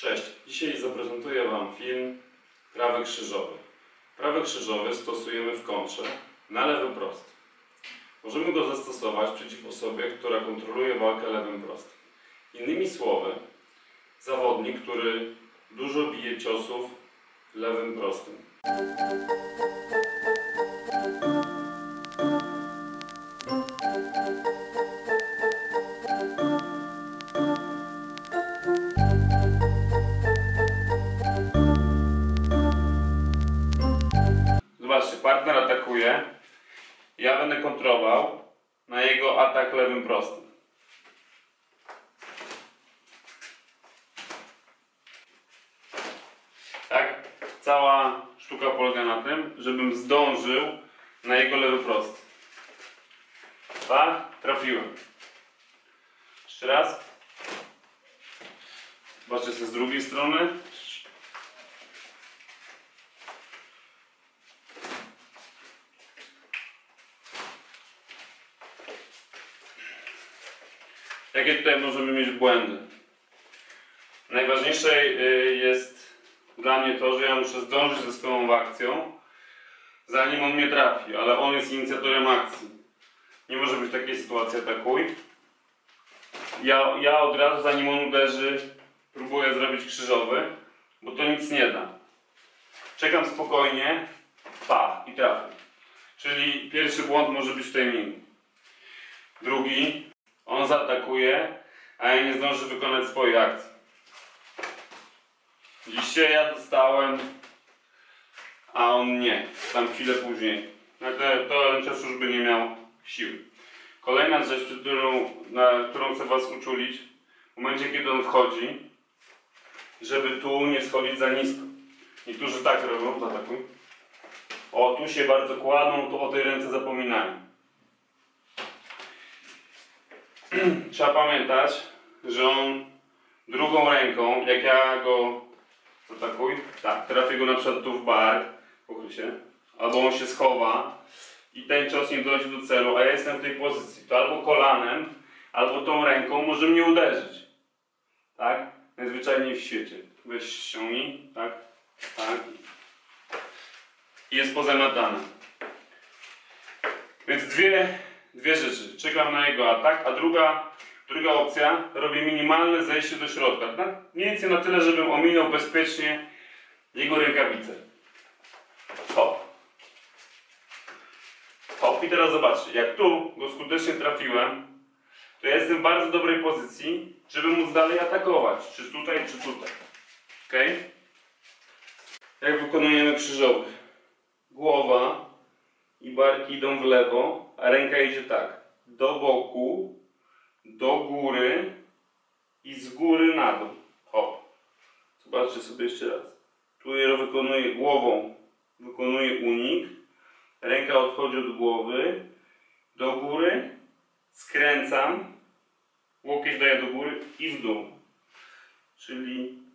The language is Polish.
Cześć, dzisiaj zaprezentuję Wam film prawy krzyżowy. Prawy krzyżowy stosujemy w kontrze na lewy prosty. Możemy go zastosować przeciw osobie, która kontroluje walkę lewym prostym. Innymi słowy, zawodnik, który dużo bije ciosów lewym prostym. Zobaczcie, partner atakuje, ja będę kontrolował na jego atak lewym prostym. Tak? Cała sztuka polega na tym, żebym zdążył na jego lewy prosty. Tak? Trafiłem. Jeszcze raz. Zobaczcie sobie z drugiej strony. Jakie tutaj możemy mieć błędy? Najważniejsze jest dla mnie to, że ja muszę zdążyć ze swoją akcją, zanim on mnie trafi, ale on jest inicjatorem akcji. Nie może być takiej sytuacji atakuj. Ja od razu, zanim on uderzy, próbuję zrobić krzyżowy, bo to nic nie da. Czekam spokojnie, i trafię. Czyli pierwszy błąd może być w tej linii. Drugi, on zaatakuje, a ja nie zdążę wykonać swojej akcji. Dzisiaj ja dostałem, a on nie, tam chwilę później. To czas już by nie miał siły. Kolejna rzecz, na którą chcę Was uczulić, w momencie kiedy on wchodzi, żeby tu nie schodzić za nisko. Niektórzy tak robią, zaatakuj. O, tu się bardzo kładą, tu o tej ręce zapominają. Trzeba pamiętać, że on drugą ręką, jak ja go atakuj, tak, trafię go na przykład tu w bark, pokryj się, albo on się schowa i ten cios nie dojdzie do celu, a ja jestem w tej pozycji, to albo kolanem, albo tą ręką może mnie uderzyć. Tak? Najzwyczajniej w świecie. Weź ściągnij, tak, tak. I jest pozamiatane. Więc dwie rzeczy. Czekam na jego atak, a druga opcja, robię minimalne zejście do środka. Tak? Mniej więcej na tyle, żebym ominął bezpiecznie jego rękawicę. Hop. Hop. I teraz zobaczcie, jak tu go skutecznie trafiłem, to ja jestem w bardzo dobrej pozycji, żeby móc dalej atakować. Czy tutaj, czy tutaj. Ok? Jak wykonujemy krzyżowy? Głowa i barki idą w lewo, a ręka idzie tak. Do boku, do góry i z góry na dół. Hop. Zobaczcie sobie jeszcze raz. Tu ja wykonuję głową, wykonuję unik. Ręka odchodzi od głowy, do góry, skręcam, łokieć daję do góry i w dół. Czyli